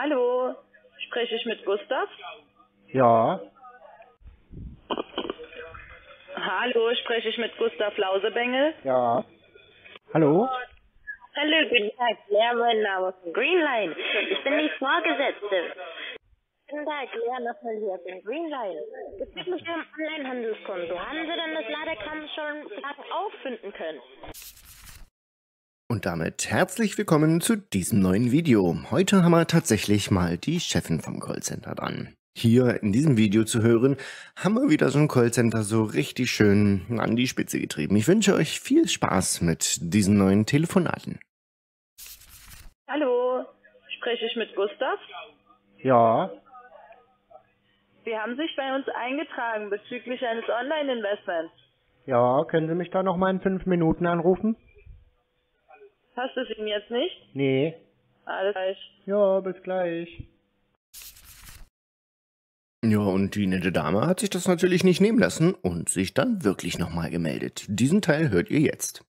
Hallo, spreche ich mit Gustav? Ja, Hallo, spreche ich mit Gustav Lausebengel? ja. Hallo? Hallo, guten Tag. Ja, mein Name ist Greenline. Ich bin die Vorgesetzte. Guten Tag, ja, nochmal hier von Greenline. Bezüglich Ihrem Onlinehandelskonto, haben Sie denn das Ladekram schon Fragen auffinden können? Und damit herzlich willkommen zu diesem neuen Video. Heute haben wir tatsächlich mal die Chefin vom Callcenter dran. Hier in diesem Video zu hören, haben wir wieder so ein Callcenter so richtig schön an die Spitze getrieben. Ich wünsche euch viel Spaß mit diesen neuen Telefonaten. Hallo, spreche ich mit Gustav? Ja, Sie haben sich bei uns eingetragen bezüglich eines Online-Investments. ja. Können Sie mich da noch mal in 5 Minuten anrufen? Passt es Ihnen jetzt nicht? Nee. Alles gleich. Ja, bis gleich. Ja, und die nette Dame hat sich das natürlich nicht nehmen lassen und sich dann wirklich nochmal gemeldet. Diesen Teil hört ihr jetzt.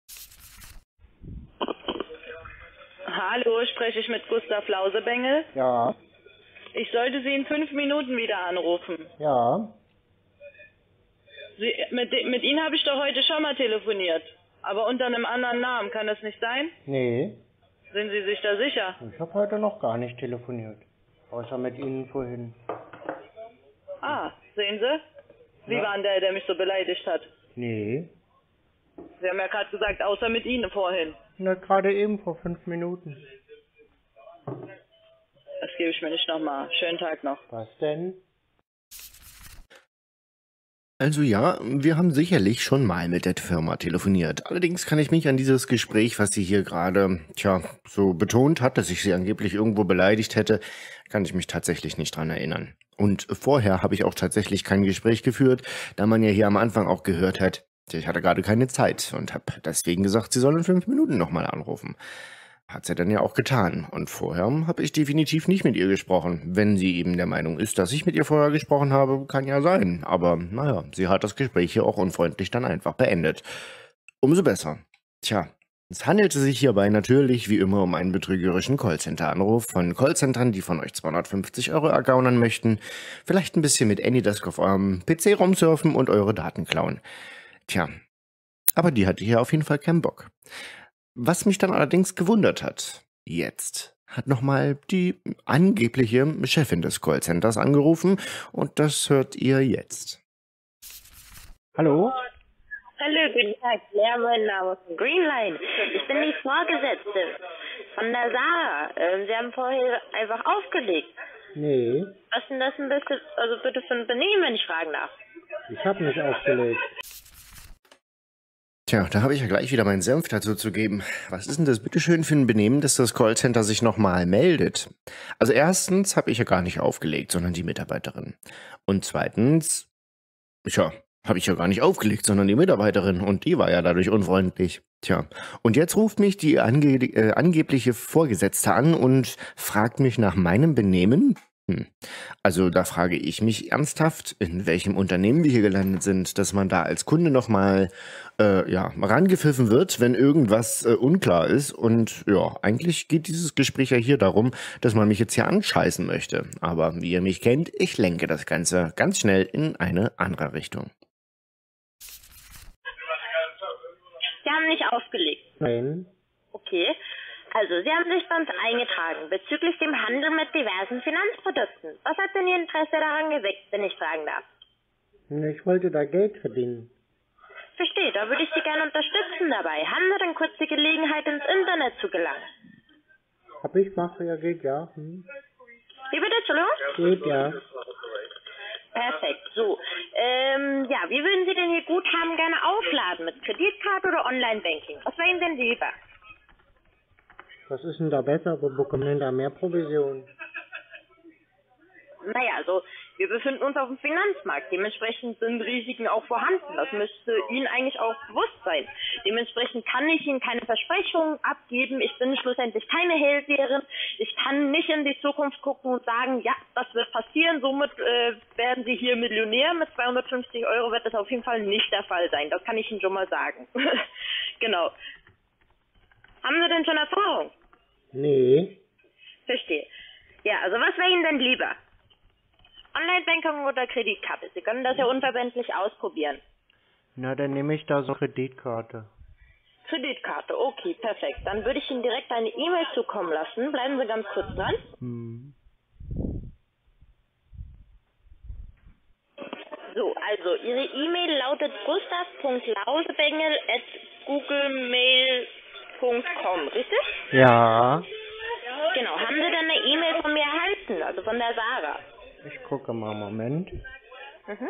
Hallo, spreche ich mit Gustav Lausebengel? Ja, Ich sollte Sie in 5 Minuten wieder anrufen. ja. Mit Ihnen habe ich doch heute schon mal telefoniert. Aber unter einem anderen Namen, kann das nicht sein? Nee, Sind Sie sich da sicher? ich habe heute noch gar nicht telefoniert. Außer mit Ihnen vorhin. Ah, sehen Sie? Sie Ja. waren der mich so beleidigt hat. Nee. Sie haben ja gerade gesagt, außer mit Ihnen vorhin. Na, gerade eben vor 5 Minuten. Das gebe ich mir nicht nochmal. Schönen Tag noch. Was denn? Also ja, wir haben sicherlich schon mal mit der Firma telefoniert. Allerdings kann ich mich an dieses Gespräch, was sie hier gerade, so betont hat, dass ich sie angeblich irgendwo beleidigt hätte, kann ich mich tatsächlich nicht dran erinnern. Und vorher habe ich auch tatsächlich kein Gespräch geführt, da man ja hier am Anfang auch gehört hat, ich hatte gerade keine Zeit und habe deswegen gesagt, sie soll in 5 Minuten nochmal anrufen. Hat sie dann ja auch getan. Und vorher habe ich definitiv nicht mit ihr gesprochen. Wenn sie eben der Meinung ist, dass ich mit ihr vorher gesprochen habe, kann ja sein. Aber naja, sie hat das Gespräch hier auch unfreundlich dann einfach beendet. Umso besser. Tja, es handelte sich hierbei natürlich wie immer um einen betrügerischen Callcenter-Anruf von Callcentern, die von euch 250 € ergaunern möchten, vielleicht ein bisschen mit AnyDesk auf eurem PC rumsurfen und eure Daten klauen. Tja, aber die hatte hier auf jeden Fall keinen Bock. Was mich dann allerdings gewundert hat, jetzt hat nochmal die angebliche Chefin des Callcenters angerufen und das hört ihr jetzt. Hallo? Hallo, guten Tag. Ja, mein Name ist Greenline. Ich bin die Vorgesetzte von der Sarah. Sie haben vorher einfach aufgelegt. Nee, Was ist denn das ein bisschen, also bitte für ein Benehmen, wenn ich fragen darf? ich habe nicht aufgelegt. Tja, da habe ich ja gleich wieder meinen Senf dazu zu geben. Was ist denn das bitteschön für ein Benehmen, dass das Callcenter sich nochmal meldet? Also erstens habe ich ja gar nicht aufgelegt, sondern die Mitarbeiterin. Und zweitens, habe ich ja gar nicht aufgelegt, sondern die Mitarbeiterin. Und die war ja dadurch unfreundlich. Tja, und jetzt ruft mich die angebliche Vorgesetzte an und fragt mich nach meinem Benehmen? Also da frage ich mich ernsthaft, in welchem Unternehmen wir hier gelandet sind, dass man da als Kunde nochmal rangepfiffen wird, wenn irgendwas unklar ist. Und ja, eigentlich geht dieses Gespräch ja hier darum, dass man mich jetzt hier anscheißen möchte. Aber wie ihr mich kennt, ich lenke das Ganze ganz schnell in eine andere Richtung. Sie haben nicht aufgelegt. Nein. Okay. Also, Sie haben sich bei uns eingetragen bezüglich dem Handel mit diversen Finanzprodukten. Was hat denn Ihr Interesse daran geweckt, wenn ich fragen darf? Ich wollte da Geld verdienen. Verstehe, da würde ich Sie gerne unterstützen dabei. Haben Sie denn kurz die Gelegenheit, ins Internet zu gelangen? Hab ich, mache ja, geht ja. Wie bitte, Entschuldigung? Geht ja. Perfekt, so. Wie würden Sie denn Ihr Guthaben gerne aufladen? Mit Kreditkarte oder Online-Banking? Was wäre Ihnen denn lieber? Was ist denn da besser? Wo bekommen denn da mehr Provision? Naja, also wir befinden uns auf dem Finanzmarkt. Dementsprechend sind Risiken auch vorhanden. Das müsste Ihnen eigentlich auch bewusst sein. Dementsprechend kann ich Ihnen keine Versprechungen abgeben. Ich bin schlussendlich keine Hellseherin. Ich kann nicht in die Zukunft gucken und sagen, ja, das wird passieren. Somit werden Sie hier Millionär. Mit 250 € wird das auf jeden Fall nicht der Fall sein. Das kann ich Ihnen schon mal sagen. Genau. Haben Sie denn schon Erfahrung? Nee. Verstehe. Ja, also was wäre Ihnen denn lieber? Online-Banking oder Kreditkarte? Sie können das ja unverbindlich ausprobieren. Na, dann nehme ich da so Kreditkarte. Kreditkarte, okay, perfekt. Dann würde ich Ihnen direkt eine E-Mail zukommen lassen. Bleiben Sie ganz kurz dran. Hm. So, also Ihre E-Mail lautet gustav.lausebengel@googlemail.com, richtig? Ja, Genau. Haben Sie denn eine E-Mail von mir erhalten, also von der Sarah? ich gucke mal, Moment. Mhm.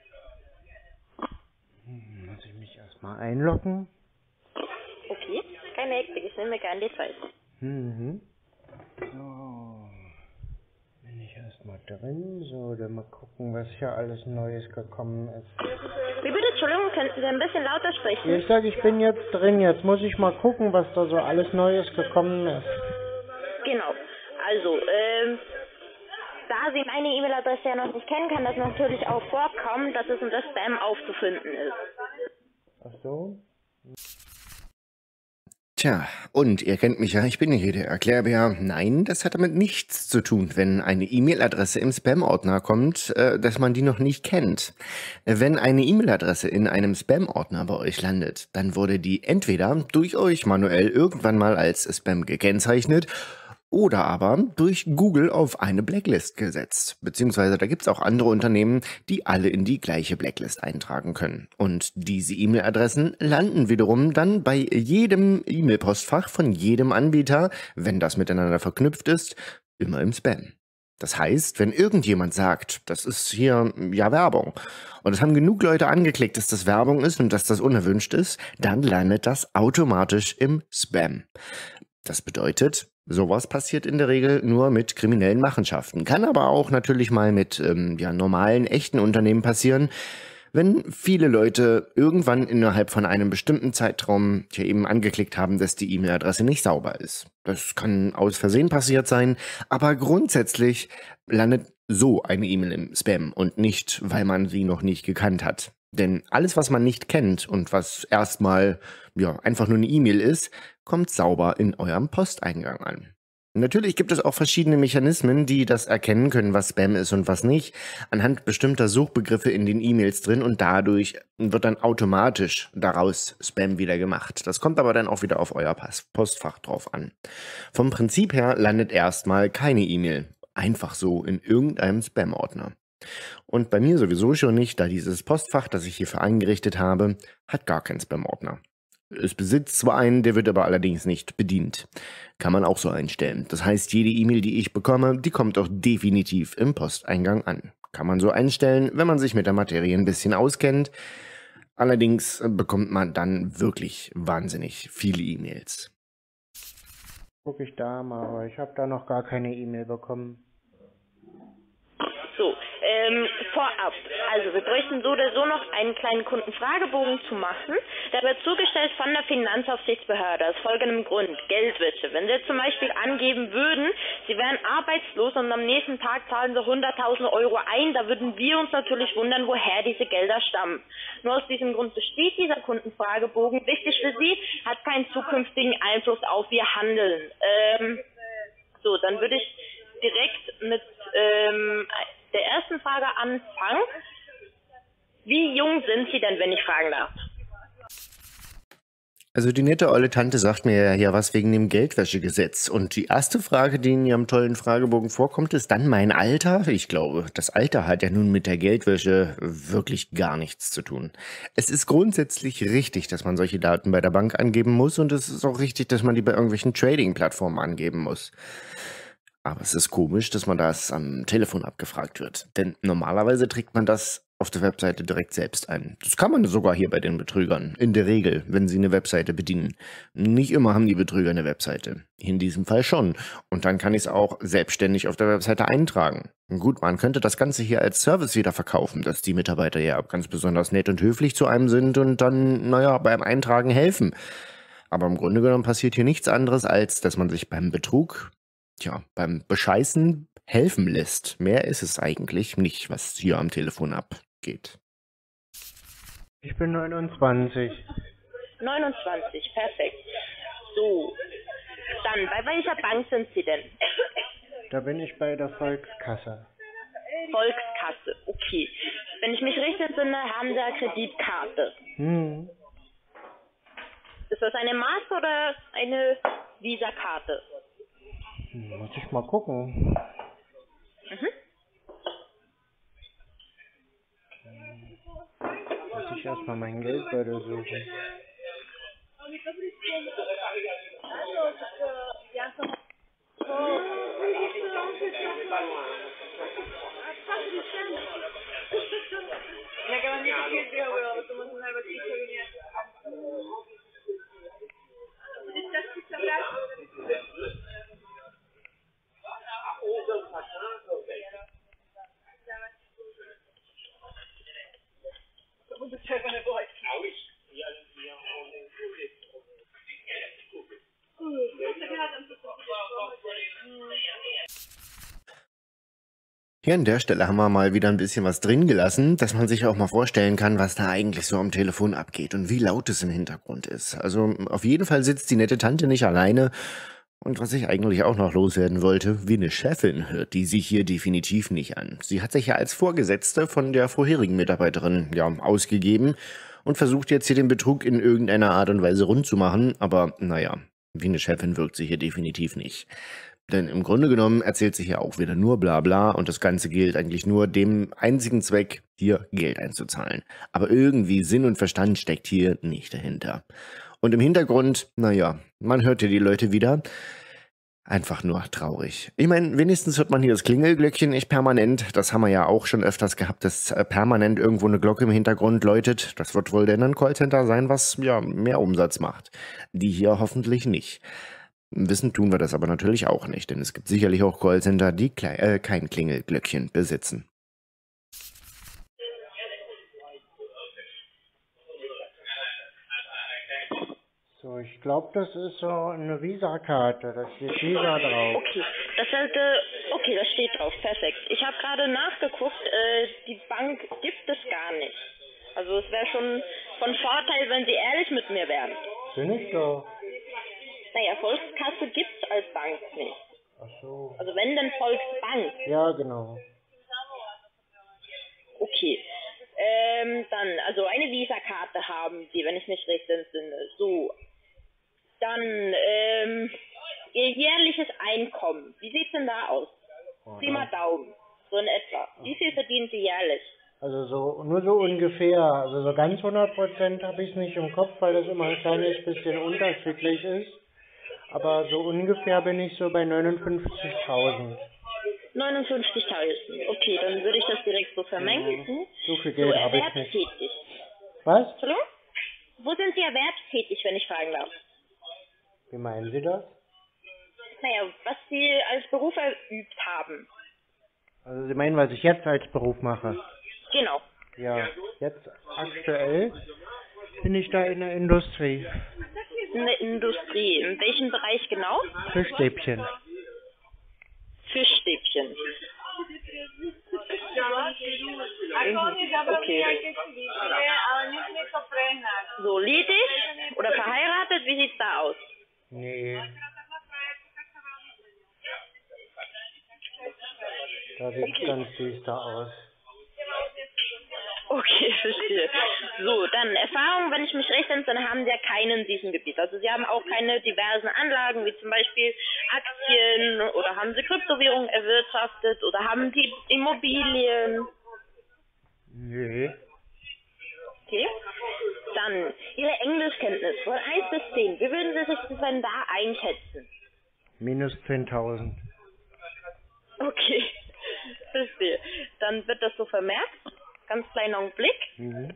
Muss ich mich erstmal einloggen? Okay, keine Hektik, ich nehme mir gerne die Zeit. Mhm. So. Bin ich erstmal drin. So, dann mal gucken, was hier alles Neues gekommen ist. Wie bitte, Entschuldigung, könnten Sie ein bisschen lauter Ja, sprechen? ich sage, ich bin jetzt drin. Jetzt muss ich mal gucken, was da so alles Neues gekommen ist. Genau. Also, da Sie meine E-Mail-Adresse ja noch nicht kennen, kann das natürlich auch vorkommen, dass es unter Spam aufzufinden ist. Ach so? Tja, und ihr kennt mich ja, ich bin hier der Erklärbär. Nein, das hat damit nichts zu tun, wenn eine E-Mail-Adresse im Spam-Ordner kommt, dass man die noch nicht kennt. Wenn eine E-Mail-Adresse in einem Spam-Ordner bei euch landet, dann wurde die entweder durch euch manuell irgendwann mal als Spam gekennzeichnet oder aber durch Google auf eine Blacklist gesetzt. Beziehungsweise da gibt's auch andere Unternehmen, die alle in die gleiche Blacklist eintragen können. Und diese E-Mail-Adressen landen wiederum dann bei jedem E-Mail-Postfach von jedem Anbieter, wenn das miteinander verknüpft ist, immer im Spam. Das heißt, wenn irgendjemand sagt, das ist hier ja Werbung, und es haben genug Leute angeklickt, dass das Werbung ist und dass das unerwünscht ist, dann landet das automatisch im Spam. Das bedeutet, sowas passiert in der Regel nur mit kriminellen Machenschaften. Kann aber auch natürlich mal mit normalen, echten Unternehmen passieren, wenn viele Leute irgendwann innerhalb von einem bestimmten Zeitraum hier eben angeklickt haben, dass die E-Mail-Adresse nicht sauber ist. Das kann aus Versehen passiert sein, aber grundsätzlich landet so eine E-Mail im Spam und nicht, weil man sie noch nicht gekannt hat. Denn alles, was man nicht kennt und was erstmal einfach nur eine E-Mail ist, kommt sauber in eurem Posteingang an. Natürlich gibt es auch verschiedene Mechanismen, die das erkennen können, was Spam ist und was nicht, anhand bestimmter Suchbegriffe in den E-Mails drin, und dadurch wird dann automatisch daraus Spam wieder gemacht. Das kommt aber dann auch wieder auf euer Postfach drauf an. Vom Prinzip her landet erstmal keine E-Mail einfach so in irgendeinem Spam-Ordner. Und bei mir sowieso schon nicht, da dieses Postfach, das ich hierfür eingerichtet habe, hat gar keinen Spam-Ordner. Es besitzt zwar einen, der wird aber allerdings nicht bedient. Kann man auch so einstellen. Das heißt, jede E-Mail, die ich bekomme, die kommt auch definitiv im Posteingang an. Kann man so einstellen, wenn man sich mit der Materie ein bisschen auskennt. Allerdings bekommt man dann wirklich wahnsinnig viele E-Mails. Guck ich da mal, aber ich habe da noch gar keine E-Mail bekommen. So, vorab. Also wir bräuchten so oder so noch einen kleinen Kundenfragebogen zu machen. Der wird zugestellt von der Finanzaufsichtsbehörde aus folgendem Grund: Geldwäsche. Wenn Sie jetzt zum Beispiel angeben würden, Sie wären arbeitslos und am nächsten Tag zahlen Sie 100.000 Euro ein, da würden wir uns natürlich wundern, woher diese Gelder stammen. Nur aus diesem Grund besteht dieser Kundenfragebogen. Wichtig für Sie, hat keinen zukünftigen Einfluss auf Ihr Handeln. So, dann würde ich direkt mit der ersten Frage anfangen. Wie jung sind Sie denn, wenn ich fragen darf? Also die nette olle Tante sagt mir ja was wegen dem Geldwäschegesetz. Und die erste Frage, die in ihrem tollen Fragebogen vorkommt, ist dann mein Alter. Ich glaube, das Alter hat ja nun mit der Geldwäsche wirklich gar nichts zu tun. Es ist grundsätzlich richtig, dass man solche Daten bei der Bank angeben muss, und es ist auch richtig, dass man die bei irgendwelchen Trading-Plattformen angeben muss. Aber es ist komisch, dass man das am Telefon abgefragt wird. Denn normalerweise trägt man das auf der Webseite direkt selbst ein. Das kann man sogar hier bei den Betrügern. In der Regel, wenn sie eine Webseite bedienen. Nicht immer haben die Betrüger eine Webseite. In diesem Fall schon. Und dann kann ich es auch selbstständig auf der Webseite eintragen. Gut, man könnte das Ganze hier als Service wieder verkaufen, dass die Mitarbeiter ja ganz besonders nett und höflich zu einem sind und dann, beim Eintragen helfen. Aber im Grunde genommen passiert hier nichts anderes, als dass man sich beim Betrug, beim Bescheißen helfen lässt. Mehr ist es eigentlich nicht, was hier am Telefon abgeht. Ich bin 29. 29, perfekt. So, dann, bei welcher Bank sind Sie denn? Da bin ich bei der Volkskasse. Volkskasse, okay. Wenn ich mich richtig entsinne, haben Sie eine Kreditkarte. Hm. Ist das eine Master- oder eine Visa-Karte? Muss ich mal gucken. Mhm. Muss ich erstmal meinen Geldbeutel suchen. Hier an der Stelle haben wir mal wieder ein bisschen was drin gelassen, dass man sich auch mal vorstellen kann, was da eigentlich so am Telefon abgeht und wie laut es im Hintergrund ist. Also auf jeden Fall sitzt die nette Tante nicht alleine. Und was ich eigentlich auch noch loswerden wollte, wie eine Chefin hört die sich hier definitiv nicht an. Sie hat sich ja als Vorgesetzte von der vorherigen Mitarbeiterin ausgegeben und versucht jetzt hier den Betrug in irgendeiner Art und Weise rund zu machen. Aber naja, wie eine Chefin wirkt sie hier definitiv nicht. Denn im Grunde genommen erzählt sich ja auch wieder nur Blabla und das Ganze gilt eigentlich nur dem einzigen Zweck, hier Geld einzuzahlen. Aber irgendwie Sinn und Verstand steckt hier nicht dahinter. Und im Hintergrund, naja, man hört ja die Leute wieder. Einfach nur traurig. Ich meine, wenigstens hört man hier das Klingelglöckchen nicht permanent. Das haben wir ja auch schon öfters gehabt, dass permanent irgendwo eine Glocke im Hintergrund läutet. Das wird wohl denn ein Callcenter sein, was mehr Umsatz macht. Die hier hoffentlich nicht. Wissen tun wir das aber natürlich auch nicht, denn es gibt sicherlich auch Callcenter, die kein Klingelglöckchen besitzen. So, ich glaube, das ist so eine Visa-Karte. Da steht Visa drauf. Okay, das steht drauf. Perfekt. Ich habe gerade nachgeguckt, die Bank gibt es gar nicht. Also es wäre schon von Vorteil, wenn Sie ehrlich mit mir wären. Bin ich doch. Naja, Volkskasse gibt's als Bank nicht. Ach so. Also wenn, denn Volksbank. Ja, genau. Okay. Dann, also eine Visa-Karte haben Sie, wenn ich mich recht entsinne. So. Dann, Ihr jährliches Einkommen. Wie sieht's denn da aus? Pi mal Daumen. So in etwa. Wie viel verdienen Sie jährlich? Also so, nur so ungefähr. Also so ganz 100% habe ich es nicht im Kopf, weil das immer ein kleines bisschen unterschiedlich ist. Aber so ungefähr bin ich so bei 59.000. 59.000. Okay, dann würde ich das direkt so vermengen. So viel Geld habe ich nicht. Erwerbstätig. Was? Hallo? Wo sind Sie erwerbstätig, wenn ich fragen darf? Wie meinen Sie das? Naja, was Sie als Beruf verübt haben. Also Sie meinen, was ich jetzt als Beruf mache? Genau. Ja, jetzt aktuell bin ich da in der Industrie. In der Industrie. In welchem Bereich genau? Fischstäbchen. Fischstäbchen. Okay. So, ledig oder verheiratet? Wie sieht's da aus? Nee. Da sieht es ganz düster aus. Okay, verstehe. So, dann Erfahrung, wenn ich mich recht entsinne, haben Sie ja keinen in diesem Gebiet. Also Sie haben auch keine diversen Anlagen, wie zum Beispiel Aktien, oder haben Sie Kryptowährungen erwirtschaftet, oder haben Sie Immobilien? Nee. Okay. Dann Ihre Englischkenntnis von 1 bis 10. Wie würden Sie sich denn da einschätzen? Minus 10.000. Okay, verstehe. Dann wird das so vermerkt. Ganz kleinen Augenblick. Mhm.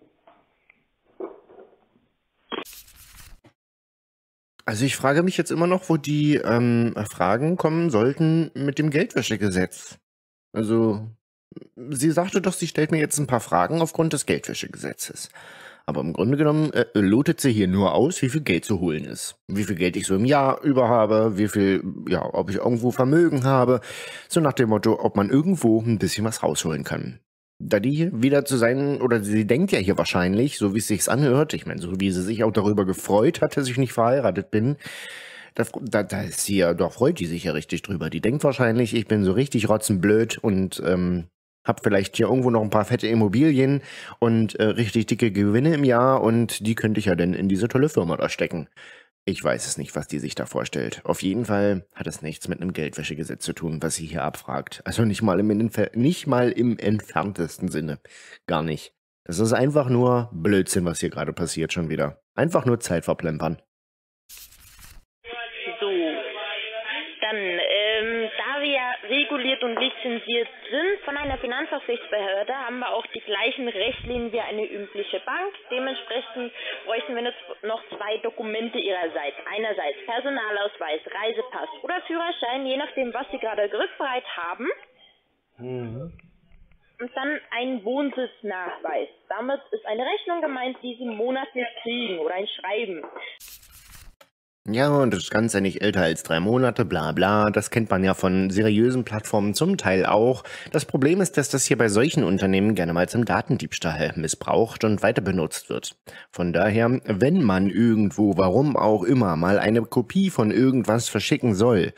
Also ich frage mich jetzt immer noch, wo die Fragen kommen sollten mit dem Geldwäschegesetz. Also sie sagte doch, sie stellt mir jetzt ein paar Fragen aufgrund des Geldwäschegesetzes. Aber im Grunde genommen lotet sie hier nur aus, wie viel Geld zu holen ist. Wie viel Geld ich so im Jahr über habe, wie viel, ob ich irgendwo Vermögen habe. So nach dem Motto, ob man irgendwo ein bisschen was rausholen kann. Da die hier wieder zu sein, oder sie denkt ja hier wahrscheinlich, so wie es sich anhört, ich meine, so wie sie sich auch darüber gefreut hat, dass ich nicht verheiratet bin, Da ist sie ja, doch freut die sich ja richtig drüber. Die denkt wahrscheinlich, ich bin so richtig rotzenblöd und hab vielleicht hier irgendwo noch ein paar fette Immobilien und richtig dicke Gewinne im Jahr und die könnte ich ja dann in diese tolle Firma da stecken. Ich weiß es nicht, was die sich da vorstellt. Auf jeden Fall hat es nichts mit einem Geldwäschegesetz zu tun, was sie hier abfragt. Also nicht mal im entferntesten Sinne. Gar nicht. Das ist einfach nur Blödsinn, was hier gerade passiert schon wieder. Einfach nur Zeit verplempern. So, dann, da wir ja reguliert und lizenziert sind von einer Finanzaufsichtsbehörde, haben wir auch die gleichen Rechtlinien wie eine übliche Bank. Dementsprechend bräuchten wir noch 2 Dokumente Ihrerseits. Einerseits Personalausweis, Reisepass oder Führerschein, je nachdem, was Sie gerade griffbereit haben. Und dann ein Wohnsitznachweis. Damit ist eine Rechnung gemeint, die Sie monatlich kriegen oder ein Schreiben. Ja, und das Ganze nicht älter als 3 Monate, bla bla. Das kennt man ja von seriösen Plattformen zum Teil auch. Das Problem ist, dass das hier bei solchen Unternehmen gerne mal zum Datendiebstahl missbraucht und weiter benutzt wird. Von daher, wenn man irgendwo, warum auch immer, mal eine Kopie von irgendwas verschicken soll,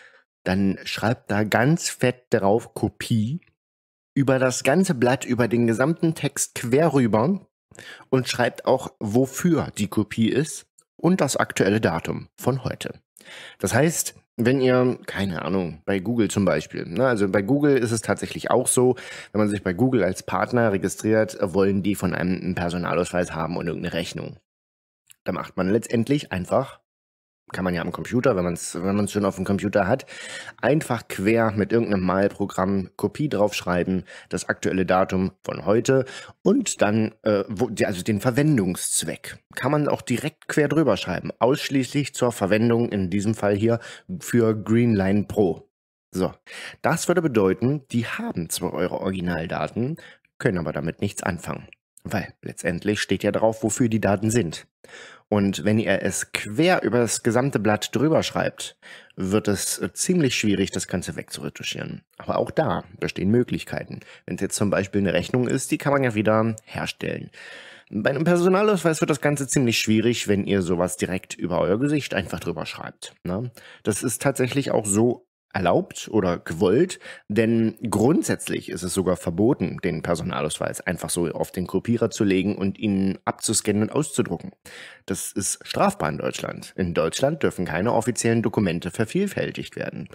dann schreibt da ganz fett drauf Kopie über das ganze Blatt, über den gesamten Text quer rüber und schreibt auch, wofür die Kopie ist und das aktuelle Datum von heute. Das heißt, wenn ihr, keine Ahnung, bei Google zum Beispiel, ne, also bei Google ist es tatsächlich auch so, wenn man sich bei Google als Partner registriert, wollen die von einem einen Personalausweis haben und irgendeine Rechnung. Da macht man letztendlich einfach, kann man ja am Computer, wenn man es schon auf dem Computer hat, einfach quer mit irgendeinem Malprogramm Kopie draufschreiben, das aktuelle Datum von heute und dann also den Verwendungszweck. Kann man auch direkt quer drüber schreiben, ausschließlich zur Verwendung, in diesem Fall hier, für Greenline Pro. So, das würde bedeuten, die haben zwar eure Originaldaten, können aber damit nichts anfangen. Weil letztendlich steht ja drauf, wofür die Daten sind. Und wenn ihr es quer über das gesamte Blatt drüber schreibt, wird es ziemlich schwierig, das Ganze wegzuretuschieren. Aber auch da bestehen Möglichkeiten. Wenn es jetzt zum Beispiel eine Rechnung ist, die kann man ja wieder herstellen. Bei einem Personalausweis wird das Ganze ziemlich schwierig, wenn ihr sowas direkt über euer Gesicht einfach drüber schreibt. Ne? Das ist tatsächlich auch so erlaubt oder gewollt, denn grundsätzlich ist es sogar verboten, den Personalausweis einfach so auf den Kopierer zu legen und ihn abzuscannen und auszudrucken. Das ist strafbar in Deutschland. In Deutschland dürfen keine offiziellen Dokumente vervielfältigt werden.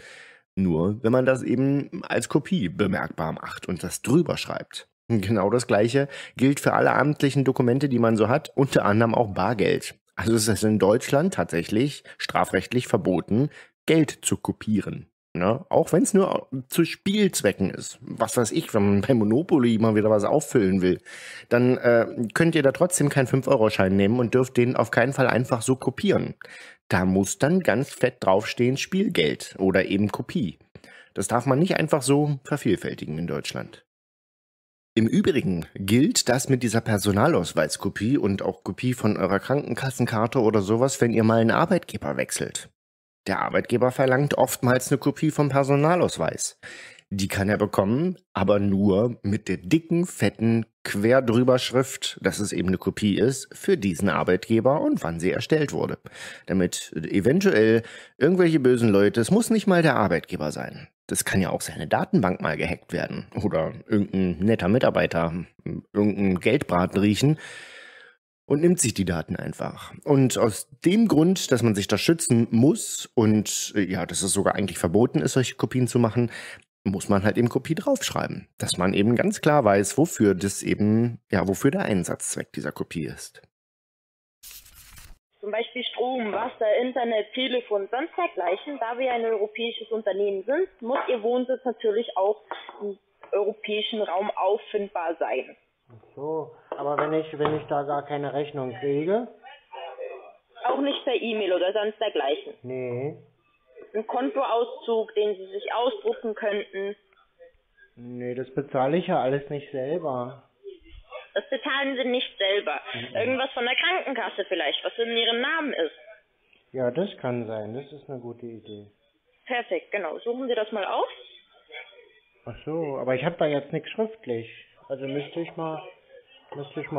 Nur wenn man das eben als Kopie bemerkbar macht und das drüber schreibt. Genau das Gleiche gilt für alle amtlichen Dokumente, die man so hat, unter anderem auch Bargeld. Also es ist in Deutschland tatsächlich strafrechtlich verboten, Geld zu kopieren. Ne? Auch wenn es nur zu Spielzwecken ist. Was weiß ich, wenn man bei Monopoly mal wieder was auffüllen will, dann könnt ihr da trotzdem keinen 5-Euro-Schein nehmen und dürft den auf keinen Fall einfach so kopieren. Da muss dann ganz fett draufstehen Spielgeld oder eben Kopie. Das darf man nicht einfach so vervielfältigen in Deutschland. Im Übrigen gilt das mit dieser Personalausweiskopie und auch Kopie von eurer Krankenkassenkarte oder sowas, wenn ihr mal einen Arbeitgeber wechselt. Der Arbeitgeber verlangt oftmals eine Kopie vom Personalausweis. Die kann er bekommen, aber nur mit der dicken, fetten Querdrüberschrift, dass es eben eine Kopie ist, für diesen Arbeitgeber und wann sie erstellt wurde. Damit eventuell irgendwelche bösen Leute, es muss nicht mal der Arbeitgeber sein. Das kann ja auch seine Datenbank mal gehackt werden. Oder irgendein netter Mitarbeiter, irgendein Geldbraten riechen und nimmt sich die Daten einfach. Und aus dem Grund, dass man sich da schützen muss und ja, dass es sogar eigentlich verboten ist, solche Kopien zu machen, muss man halt eben Kopie draufschreiben. Dass man eben ganz klar weiß, wofür das eben, ja, wofür der Einsatzzweck dieser Kopie ist. Zum Beispiel Strom, Wasser, Internet, Telefon, sonst dergleichen. Da wir ein europäisches Unternehmen sind, muss Ihr Wohnsitz natürlich auch im europäischen Raum auffindbar sein. Ach so, aber wenn ich da gar keine Rechnung kriege? Auch nicht per E-Mail oder sonst dergleichen. Nee. Ein Kontoauszug, den Sie sich ausdrucken könnten. Nee, das bezahle ich ja alles nicht selber. Das bezahlen Sie nicht selber. Irgendwas von der Krankenkasse vielleicht, was in Ihrem Namen ist. Ja, das kann sein. Das ist eine gute Idee. Perfekt, genau. Suchen Sie das mal auf. Ach so, aber ich habe da jetzt nichts schriftlich. Also müsste ich mal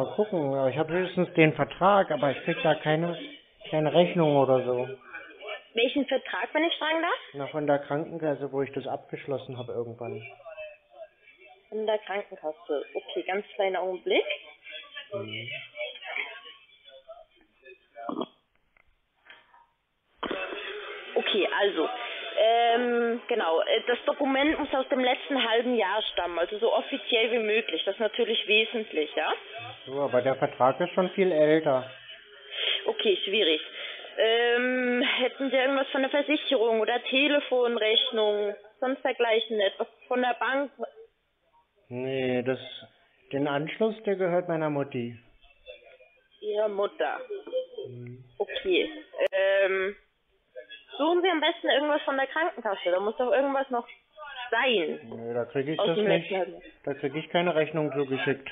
gucken. Ich habe höchstens den Vertrag, aber ich krieg da keine Rechnung oder so. Welchen Vertrag, wenn ich fragen darf? Na, von der Krankenkasse, wo ich das abgeschlossen habe irgendwann. Von der Krankenkasse. Okay, ganz kleiner Augenblick. Mhm. Okay, also, genau, das Dokument muss aus dem letzten halben Jahr stammen, also so offiziell wie möglich. Das ist natürlich wesentlich, ja? So, aber der Vertrag ist schon viel älter. Okay, schwierig. Hätten Sie irgendwas von der Versicherung oder Telefonrechnung, sonst dergleichen, etwas von der Bank? Nee, den Anschluss, der gehört meiner Mutti. Ihrer Mutter. Mhm. Okay. Suchen Sie am besten irgendwas von der Krankenkasse. Da muss doch irgendwas noch sein. Nee, da kriege ich Aus das dem nicht. letzten halben Jahr. Da kriege ich keine Rechnung zugeschickt.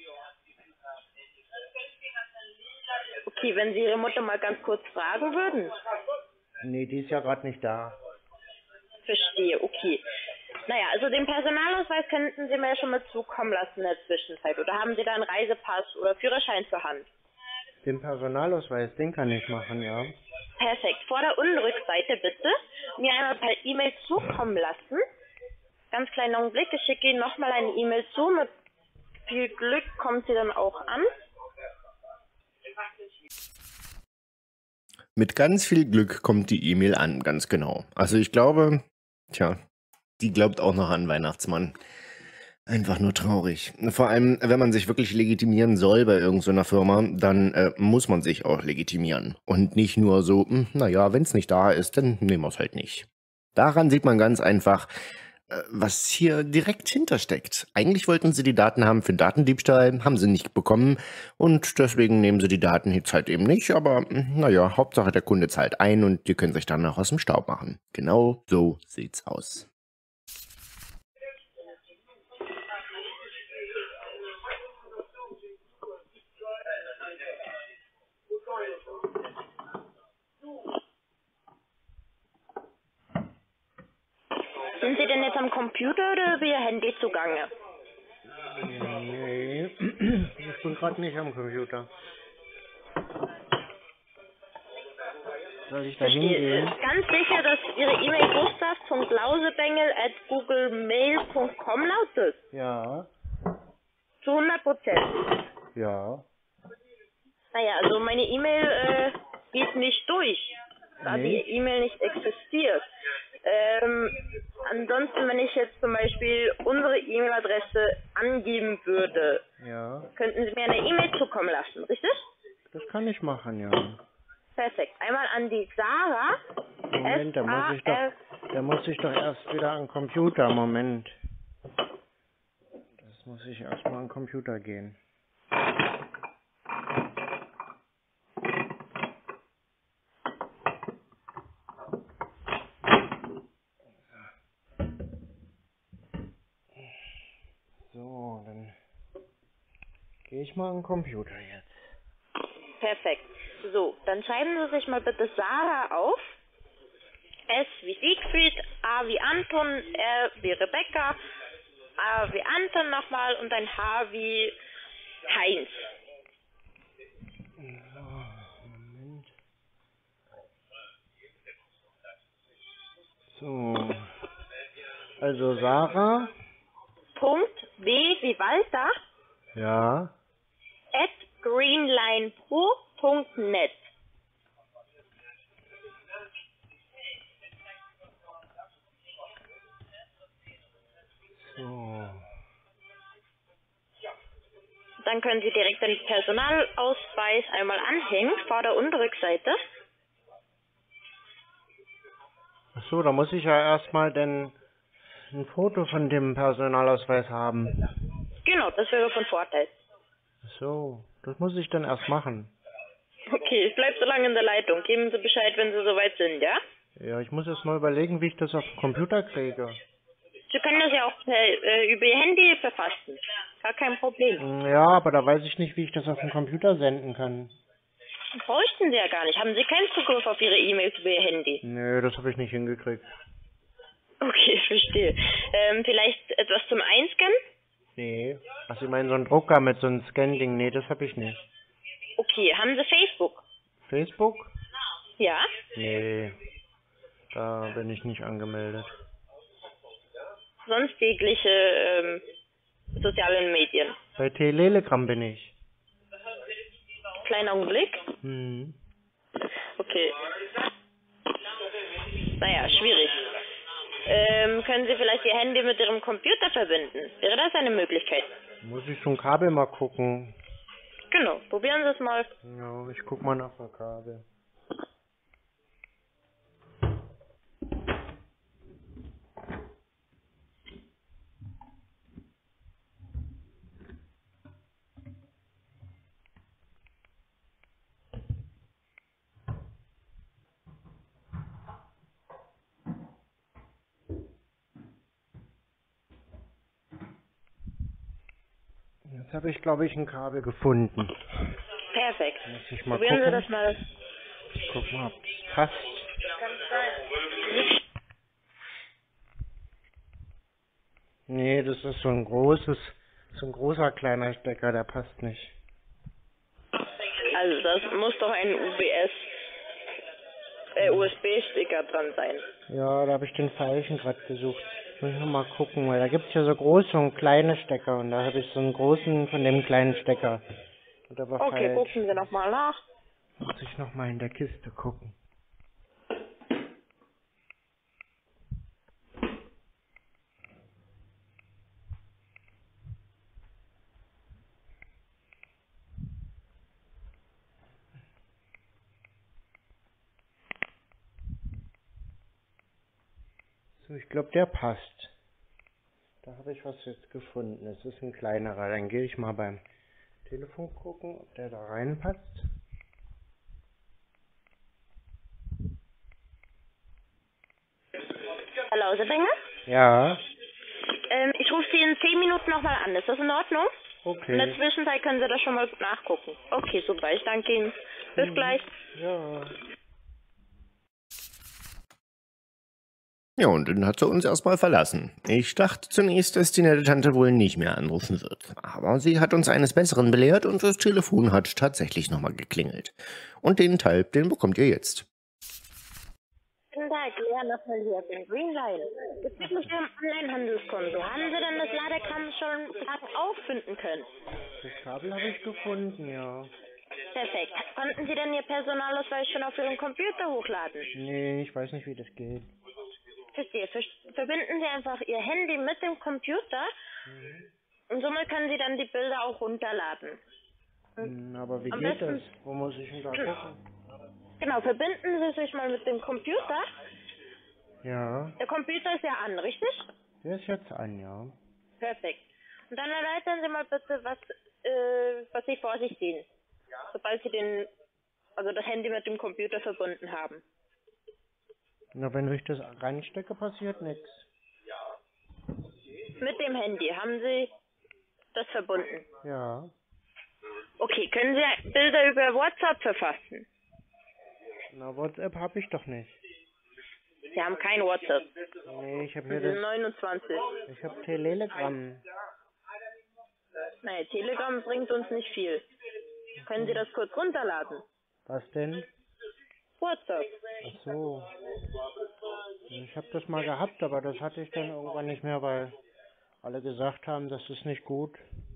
Okay, wenn Sie Ihre Mutter mal ganz kurz fragen würden. Nee, die ist ja gerade nicht da. Verstehe, okay. Naja, also den Personalausweis könnten Sie mir ja schon mal zukommen lassen in der Zwischenzeit. Oder haben Sie da einen Reisepass oder Führerschein zur Hand? Den Personalausweis, den kann ich machen, ja. Perfekt. Vorder- und Rückseite bitte mir einmal per E-Mail zukommen lassen. Ganz kleinen Augenblick. Ich schicke Ihnen nochmal eine E-Mail zu. Mit viel Glück kommt sie dann auch an. Mit ganz viel Glück kommt die E-Mail an, ganz genau. Also ich glaube, die glaubt auch noch an Weihnachtsmann. Einfach nur traurig. Vor allem, wenn man sich wirklich legitimieren soll bei irgendeiner Firma, dann muss man sich auch legitimieren. Und nicht nur so, naja, wenn es nicht da ist, dann nehmen wir es halt nicht. Daran sieht man ganz einfach, was hier direkt hintersteckt. Eigentlich wollten sie die Daten haben für Datendiebstahl, haben sie nicht bekommen und deswegen nehmen sie die Daten jetzt halt eben nicht, aber naja, Hauptsache der Kunde zahlt ein und die können sich dann noch aus dem Staub machen. Genau so sieht's aus. Sind Sie denn jetzt am Computer oder über Ihr Handy zugange? Nee, ich bin gerade nicht am Computer. Soll ich da hingehen? Ganz sicher, dass Ihre E-Mail gustav.lausebengel@googlemail.com lautet? Ja, Zu 100%. ja. Naja, also meine E-Mail geht nicht durch, da Nee. die E-Mail nicht existiert. Ansonsten, wenn ich jetzt zum Beispiel unsere E-Mail-Adresse angeben würde, Ja, könnten Sie mir eine E-Mail zukommen lassen, richtig? das kann ich machen, ja. Perfekt. Einmal an die Sarah. Moment, da muss ich doch erst wieder an den Computer. Moment. Das muss ich erst mal an den Computer gehen. So, dann gehe ich mal an den Computer jetzt. Perfekt. So, dann schreiben Sie sich mal bitte Sarah auf. S wie Siegfried, A wie Anton, R wie Rebecca, A wie Anton nochmal und ein H wie Heinz. So, Moment. So. Also Sarah. Punkt W wie Walter Ja. @greenlinepro.net. So. Dann können Sie direkt den Personalausweis einmal anhängen, Vorder- und Rückseite. Ach so, da muss ich ja erstmal denn ein Foto von dem Personalausweis haben. Genau, das wäre von Vorteil. Ach so, das muss ich dann erst machen. Okay, ich bleibe so lange in der Leitung. Geben Sie Bescheid, wenn Sie soweit sind, ja? Ja, ich muss erst mal überlegen, wie ich das auf den Computer kriege. Sie können das ja auch über Ihr Handy verfassen. Gar kein Problem. Ja, aber da weiß ich nicht, wie ich das auf den Computer senden kann. Bräuchten Sie ja gar nicht. Haben Sie keinen Zugriff auf Ihre E-Mails über Ihr Handy? Nö, das habe ich nicht hingekriegt. Okay, ich verstehe. Vielleicht etwas zum Einscannen? Nee. Ach, Sie meinen so einen Drucker mit so einem Scan-Ding? Nee, das habe ich nicht. Okay, haben Sie Facebook? Facebook? Ja? Nee. Da bin ich nicht angemeldet. Sonst jegliche sozialen Medien. Bei Telegram bin ich. Kleiner Augenblick. Hm. Okay. Naja, schwierig. Können Sie vielleicht Ihr Handy mit Ihrem Computer verbinden? Wäre das eine Möglichkeit? Muss ich zum Kabel mal gucken. Genau, probieren Sie es mal. Ja, ich guck mal nach dem Kabel. Jetzt habe ich, glaube ich, ein Kabel gefunden. Perfekt. Muss ich mal Probieren Sie gucken. das mal. Ich guck mal, ob das passt. Nee, das ist so ein großer kleiner Stecker, der passt nicht. Also das muss doch ein USB-Sticker dran sein. Ja, da habe ich den falschen gerade gesucht. Muss ich noch mal gucken, weil da gibt es ja so große und kleine Stecker und da habe ich so einen großen von dem kleinen Stecker. Und der war Okay, falsch. gucken Sie nochmal nach. Muss ich noch mal in der Kiste gucken. So, ich glaube, der passt. Da habe ich was jetzt gefunden. Es ist ein kleinerer. Dann gehe ich mal beim Telefon gucken, ob der da reinpasst. Herr Lausebinger? Ja, Ich rufe Sie in 10 Minuten nochmal an. Ist das in Ordnung? In der okay. Zwischenzeit können Sie das schon mal nachgucken. Okay, super. Ich danke Ihnen. Bis gleich. Ja. Ja, und dann hat sie uns erstmal verlassen. Ich dachte zunächst, dass die nette Tante wohl nicht mehr anrufen wird. Aber sie hat uns eines Besseren belehrt und das Telefon hat tatsächlich nochmal geklingelt. Und den Teil, den bekommt ihr jetzt. Guten Tag, Lea nochmal hier von Greenline. Bezüglich Ihrem Online-Handelskonto. Haben Sie denn das Ladekram schon auffinden können? Das Kabel habe ich gefunden, ja. Perfekt. Konnten Sie denn Ihr Personalausweis schon auf Ihrem Computer hochladen? Nee, ich weiß nicht, wie das geht. Verstehe. Verbinden Sie einfach Ihr Handy mit dem Computer und somit können Sie dann die Bilder auch runterladen. Aber wie Am geht das? besten- Wo muss ich denn da gucken? Genau, verbinden Sie sich mal mit dem Computer. Ja, Der Computer ist ja an, richtig? der ist jetzt an, ja. Perfekt. Und dann erläutern Sie mal bitte, was Sie vor sich sehen, sobald Sie das Handy mit dem Computer verbunden haben. Na, wenn ich das reinstecke, passiert nichts. Mit dem Handy haben Sie das verbunden. Ja. Okay, können Sie Bilder über WhatsApp verfassen? Na, WhatsApp habe ich doch nicht. Sie haben kein WhatsApp. Nee, ich habe Sie hier sind das. 29. Ich habe Telegram. Nein, Telegram bringt uns nicht viel. Können Sie das kurz runterladen? Was denn? WhatsApp. Ach so. Ich habe das mal gehabt, aber das hatte ich dann irgendwann nicht mehr, weil alle gesagt haben, das ist nicht gut.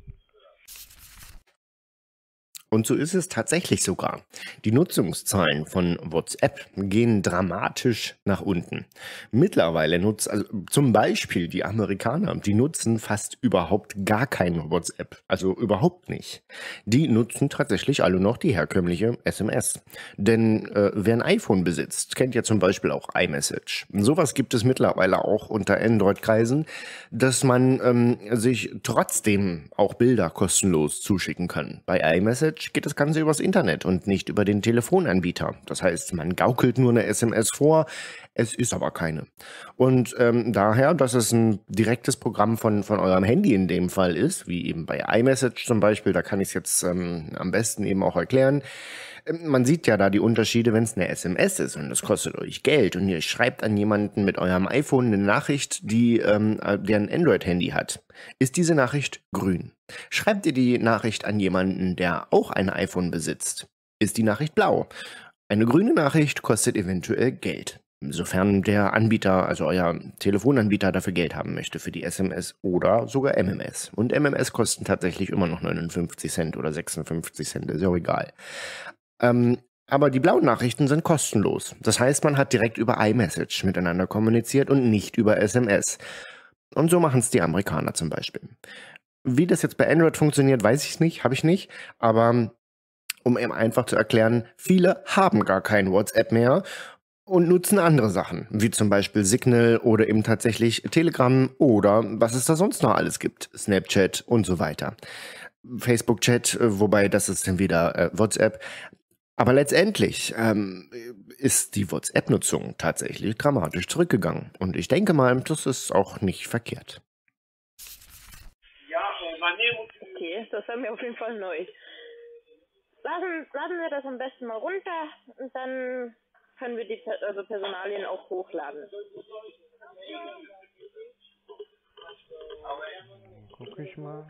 Und so ist es tatsächlich sogar. Die Nutzungszahlen von WhatsApp gehen dramatisch nach unten. Mittlerweile zum Beispiel die Amerikaner, die nutzen fast überhaupt gar kein WhatsApp. Also überhaupt nicht. Die nutzen tatsächlich alle noch die herkömmliche SMS. Denn wer ein iPhone besitzt, kennt ja zum Beispiel auch iMessage. Sowas gibt es mittlerweile auch unter Android-Kreisen, dass man sich trotzdem auch Bilder kostenlos zuschicken kann. Bei iMessage geht das Ganze übers Internet und nicht über den Telefonanbieter. Das heißt, man gaukelt nur eine SMS vor, es ist aber keine. Und daher, dass es ein direktes Programm von eurem Handy in dem Fall ist, wie eben bei iMessage zum Beispiel, da kann ich es jetzt am besten eben auch erklären. Man sieht ja da die Unterschiede, wenn es eine SMS ist und das kostet euch Geld und ihr schreibt an jemanden mit eurem iPhone eine Nachricht, der ein Android-Handy hat. Ist diese Nachricht grün? Schreibt ihr die Nachricht an jemanden, der auch ein iPhone besitzt? Ist die Nachricht blau? Eine grüne Nachricht kostet eventuell Geld. Sofern der Anbieter, also euer Telefonanbieter, dafür Geld haben möchte für die SMS oder sogar MMS. Und MMS kosten tatsächlich immer noch 59 Cent oder 56 Cent, ist ja auch egal. Aber die blauen Nachrichten sind kostenlos. Das heißt, man hat direkt über iMessage miteinander kommuniziert und nicht über SMS. Und so machen es die Amerikaner zum Beispiel. Wie das jetzt bei Android funktioniert, weiß ich nicht, habe ich nicht. Aber um eben einfach zu erklären, viele haben gar kein WhatsApp mehr und nutzen andere Sachen, wie zum Beispiel Signal oder eben tatsächlich Telegram oder was es da sonst noch alles gibt, Snapchat und so weiter. Facebook-Chat, wobei das ist dann wieder WhatsApp. Aber letztendlich ist die WhatsApp-Nutzung tatsächlich dramatisch zurückgegangen. Und ich denke mal, das ist auch nicht verkehrt. Okay, das war mir auf jeden Fall neu. Laden wir das am besten mal runter und dann können wir die Personalien auch hochladen. Guck ich mal.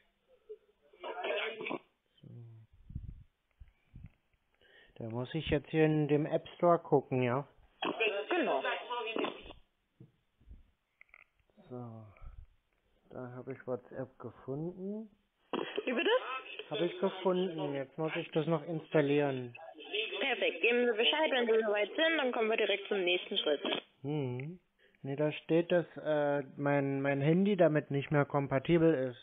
Da muss ich jetzt hier in dem App Store gucken, ja? Genau. So. Da habe ich WhatsApp gefunden. Wie bitte? Habe ich gefunden. Jetzt muss ich das noch installieren. Perfekt. Geben Sie Bescheid, wenn Sie soweit sind, dann kommen wir direkt zum nächsten Schritt. Ne, da steht, dass mein Handy damit nicht mehr kompatibel ist.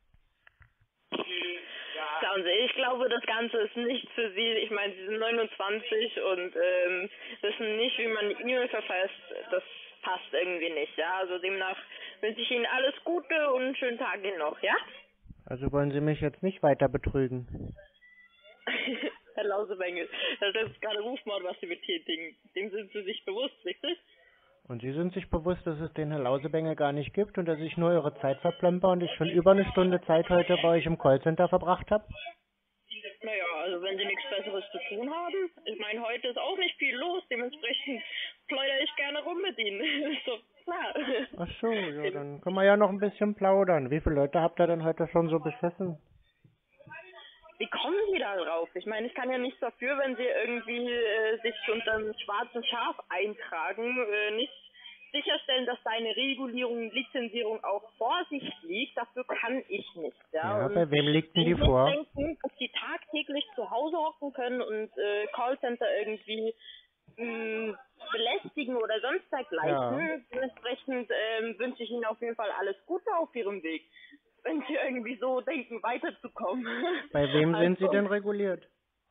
Schauen Sie, ich glaube, das Ganze ist nicht für Sie. Ich meine, Sie sind 29 und wissen nicht, wie man eine E-Mail verfasst. Das passt irgendwie nicht, ja. Also demnach wünsche ich Ihnen alles Gute und einen schönen Tag Ihnen noch, ja? Also wollen Sie mich jetzt nicht weiter betrügen? Herr Lausebengel, das ist gerade Rufmord, was Sie betätigen. Dem sind Sie sich bewusst, richtig? Und Sie sind sich bewusst, dass es den Herr Lausebengel gar nicht gibt und dass ich nur Ihre Zeit verplemper und ich schon über eine Stunde Zeit heute bei euch im Callcenter verbracht habe? Naja, also wenn Sie nichts Besseres zu tun haben. Ich meine, heute ist auch nicht viel los, dementsprechend plaudere ich gerne rum mit Ihnen. Ist doch klar. Ach so, ja, dann können wir ja noch ein bisschen plaudern. Wie viele Leute habt ihr denn heute schon so beschissen? Wie kommen Sie da drauf? Ich meine, ich kann ja nichts dafür, wenn Sie irgendwie sich unter einem schwarzen Schaf eintragen, nicht sicherstellen, dass da eine Regulierung, Lizenzierung auch vor sich liegt. Dafür kann ich nicht. Ja, bei wem liegt denn die ich muss vor? denken, dass die tagtäglich zu Hause hocken können und Callcenter irgendwie belästigen oder sonst dergleichen. Ja. Dementsprechend wünsche ich Ihnen auf jeden Fall alles Gute auf Ihrem Weg, wenn Sie irgendwie so denken, weiterzukommen. Bei wem sind Sie Also, denn reguliert?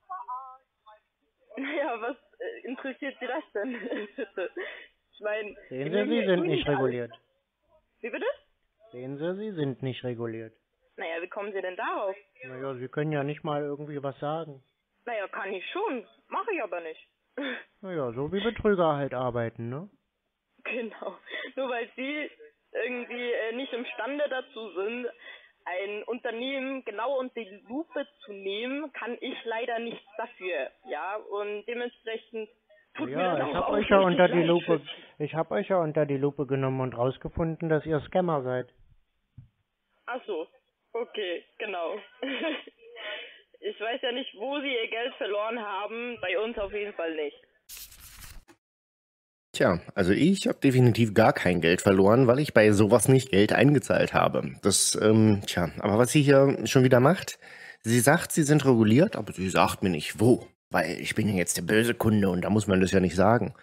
Naja, was interessiert Sie das denn? Bitte. Ich meine, Sehen Sie, Sie sind nicht reguliert. Wie bitte? Sehen Sie, Sie sind nicht reguliert. Naja, wie kommen Sie denn darauf? Naja, Sie können ja nicht mal irgendwie was sagen. Naja, kann ich schon, mache ich aber nicht. Naja, so wie Betrüger halt arbeiten, ne? Genau. Nur weil Sie irgendwie nicht imstande dazu sind, ein Unternehmen genau unter die Lupe zu nehmen, kann ich leider nichts dafür. Ja, und dementsprechend tut mir das Ja, ich auch habe euch ja unter die leid. Lupe, genommen und rausgefunden, dass ihr Scammer seid. Ach so, okay, genau. Ich weiß ja nicht, wo Sie Ihr Geld verloren haben, bei uns auf jeden Fall nicht. Tja, also ich habe definitiv gar kein Geld verloren, weil ich bei sowas nicht Geld eingezahlt habe. Aber was sie hier schon wieder macht, sie sagt, sie sind reguliert, aber sie sagt mir nicht wo, weil ich bin ja jetzt der böse Kunde und da muss man das ja nicht sagen.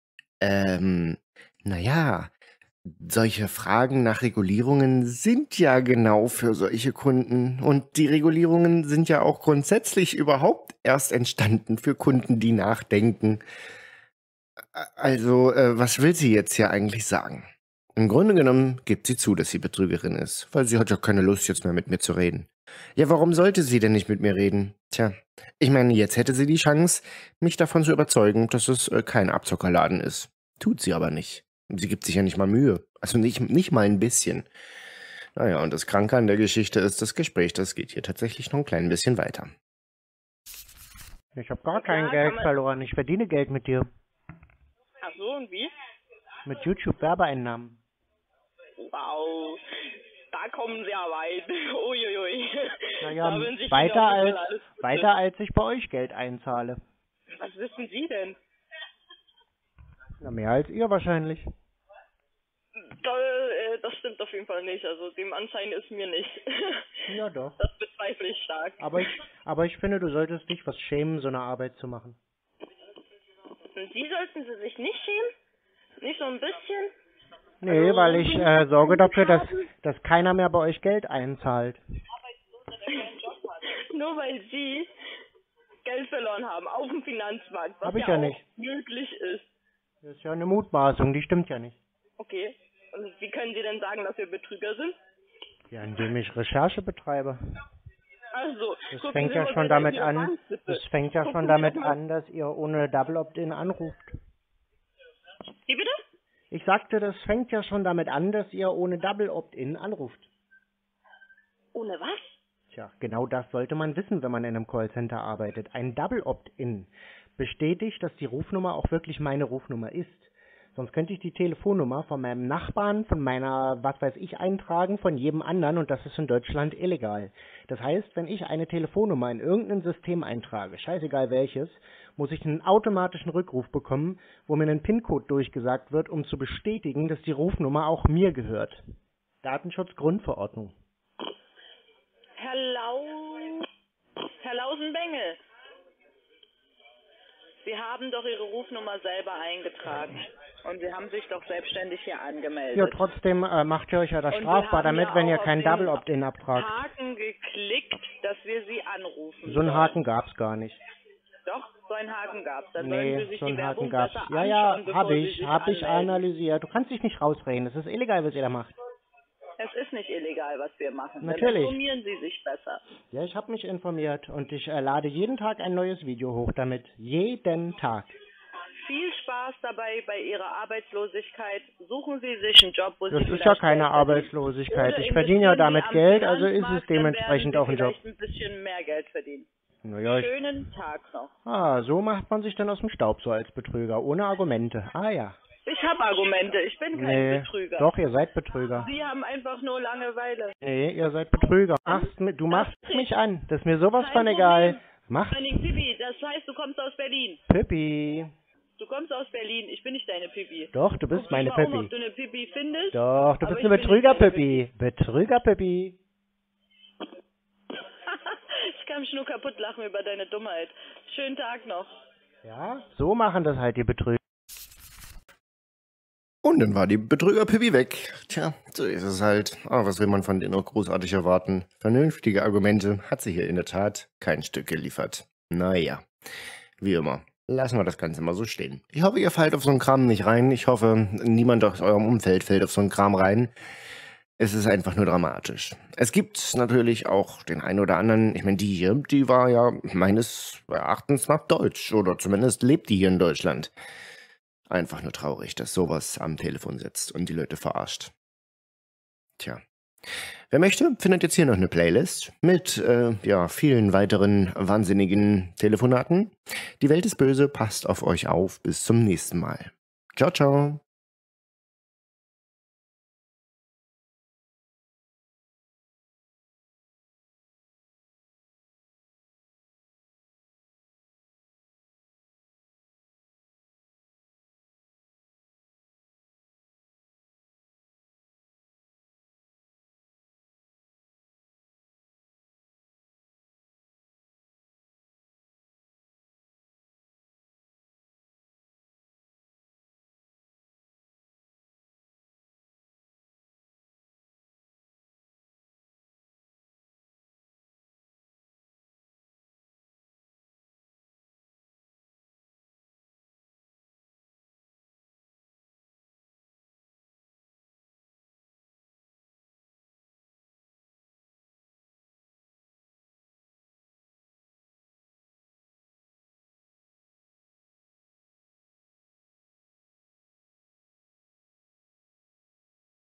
Naja, solche Fragen nach Regulierungen sind ja genau für solche Kunden und die Regulierungen sind ja auch grundsätzlich überhaupt erst entstanden für Kunden, die nachdenken. Also, was will sie jetzt hier eigentlich sagen? Im Grunde genommen gibt sie zu, dass sie Betrügerin ist, weil sie hat ja keine Lust, jetzt mehr mit mir zu reden. Ja, warum sollte sie denn nicht mit mir reden? Tja, ich meine, jetzt hätte sie die Chance, mich davon zu überzeugen, dass es kein Abzockerladen ist. Tut sie aber nicht. Sie gibt sich ja nicht mal Mühe. Also nicht mal ein bisschen. Naja, und das Kranke an der Geschichte ist, das Gespräch, das geht hier tatsächlich noch ein klein bisschen weiter. Ich habe gar kein Geld verloren. Ich verdiene Geld mit dir. Ach so, und wie? Mit YouTube-Werbeeinnahmen. Wow, da kommen Sie ja weit. Uiuiui. Naja, Da wünsche ich Ihnen auf jeden Fall alles Gute. weiter als ich bei euch Geld einzahle. Was wissen Sie denn? Na, mehr als ihr wahrscheinlich. Das stimmt auf jeden Fall nicht. Also dem Anschein ist mir nicht. Ja, doch. Das bezweifle ich stark. Aber ich finde, du solltest dich was schämen, so eine Arbeit zu machen. Und Sie sollten Sie sich nicht schämen? Nicht so ein bisschen? Nee, Also, weil ich sorge dafür, dass keiner mehr bei euch Geld einzahlt. Nur weil Sie Geld verloren haben auf dem Finanzmarkt, was Hab ich ja ja auch nicht. möglich ist. Das ist ja eine Mutmaßung, die stimmt ja nicht. Okay. Und wie können Sie denn sagen, dass wir Betrüger sind? Ja, indem ich Recherche betreibe. Also, Das gucken fängt Sie ja mal schon bei damit Ihrer an, Bank, bitte. das fängt ja Gucken schon Sie damit doch mal. an, dass ihr ohne Double Opt-in anruft. Wie bitte? Ich sagte, das fängt ja schon damit an, dass ihr ohne Double Opt-in anruft. Ohne was? Tja, genau das sollte man wissen, wenn man in einem Callcenter arbeitet. Ein Double Opt-in bestätigt, dass die Rufnummer auch wirklich meine Rufnummer ist. Sonst könnte ich die Telefonnummer von meinem Nachbarn, von meiner, was weiß ich, eintragen, von jedem anderen und das ist in Deutschland illegal. Das heißt, wenn ich eine Telefonnummer in irgendein System eintrage, scheißegal welches, muss ich einen automatischen Rückruf bekommen, wo mir ein PIN-Code durchgesagt wird, um zu bestätigen, dass die Rufnummer auch mir gehört. Datenschutzgrundverordnung. Herr Lausenbengel, Sie haben doch Ihre Rufnummer selber eingetragen. Und Sie haben sich doch selbstständig hier angemeldet. Ja, trotzdem macht ihr euch ja das Und Sie strafbar haben damit, ja wenn ihr auch kein auf den Double Opt-in abtragt. Haken geklickt, dass wir Sie anrufen So einen sollen. Haken gab's gar nicht. Doch, so einen Haken gab es. Dann sollen Nee, Sie sich so die einen Haken Werbung gab's. besser Ja, anschauen, bevor hab Sie ich sich analysiert. anmelden. Du kannst dich nicht rausreden. Das ist illegal, was ihr da macht. Es ist nicht illegal, was wir machen. Natürlich. Dann informieren Sie sich besser. Ja, ich habe mich informiert und ich lade jeden Tag ein neues Video hoch damit. Jeden Tag. Viel Spaß dabei bei Ihrer Arbeitslosigkeit. Suchen Sie sich einen Job, wo Das Sie ist vielleicht ja keine Geld verdienen. Arbeitslosigkeit. Oder Ich verdiene ja investieren Sie damit am Geld, also ist es Finanzmarkt, dementsprechend dann auch ein werden Job. Sie vielleicht ein bisschen mehr Geld verdienen. Naja, Schönen Tag noch. so macht man sich dann aus dem Staub so als Betrüger, ohne Argumente. Ah ja. Ich habe Argumente. Ich bin kein Nee, Betrüger. doch, ihr seid Betrüger. Sie haben einfach nur Langeweile. Nee, ihr seid Betrüger. Du machst mich an. Das ist mir sowas Kein von egal. Problem. Mach Henning Pippi, das heißt, du kommst aus Berlin. Pippi. Du kommst aus Berlin. Ich bin nicht deine Pippi. Doch, du bist Guck meine dich mal Pippi. ob du eine Pippi findest. Doch, du Aber bist ich eine bin nicht deine Betrüger-Pippi. Betrüger-Pippi. Ich kann mich nur kaputt lachen über deine Dummheit. Schönen Tag noch. Ja, so machen das halt die Betrüger. Und dann war die Betrüger-Pippi weg. Tja, so ist es halt. Aber was will man von denen noch großartig erwarten? Vernünftige Argumente hat sie hier in der Tat kein Stück geliefert. Naja, wie immer. Lassen wir das Ganze mal so stehen. Ich hoffe, ihr fallt auf so einen Kram nicht rein. Ich hoffe, niemand aus eurem Umfeld fällt auf so einen Kram rein. Es ist einfach nur dramatisch. Es gibt natürlich auch den einen oder anderen, ich meine, die hier, die war ja meines Erachtens nach Deutsch. Oder zumindest lebt die hier in Deutschland. Einfach nur traurig, dass sowas am Telefon sitzt und die Leute verarscht. Tja. Wer möchte, findet jetzt hier noch eine Playlist mit vielen weiteren wahnsinnigen Telefonaten. Die Welt ist böse, passt auf euch auf. Bis zum nächsten Mal. Ciao, ciao.